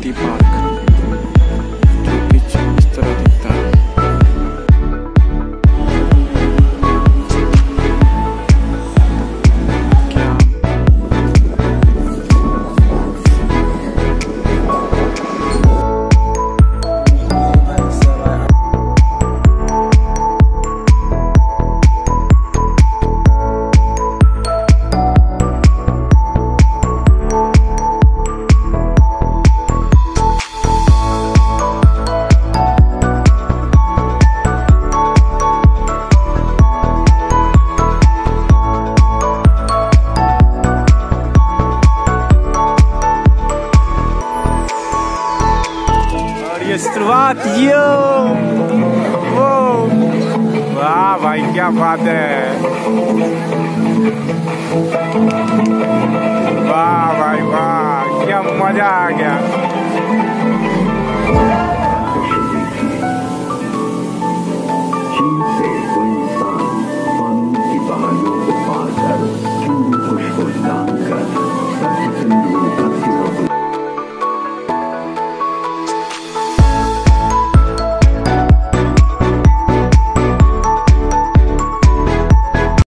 स्मृति park, जो कुछ इस तरह दिखता है। शुरुआत यो, वाह भाई क्या बात है, वाह भाई वाह क्या मजा आ गया।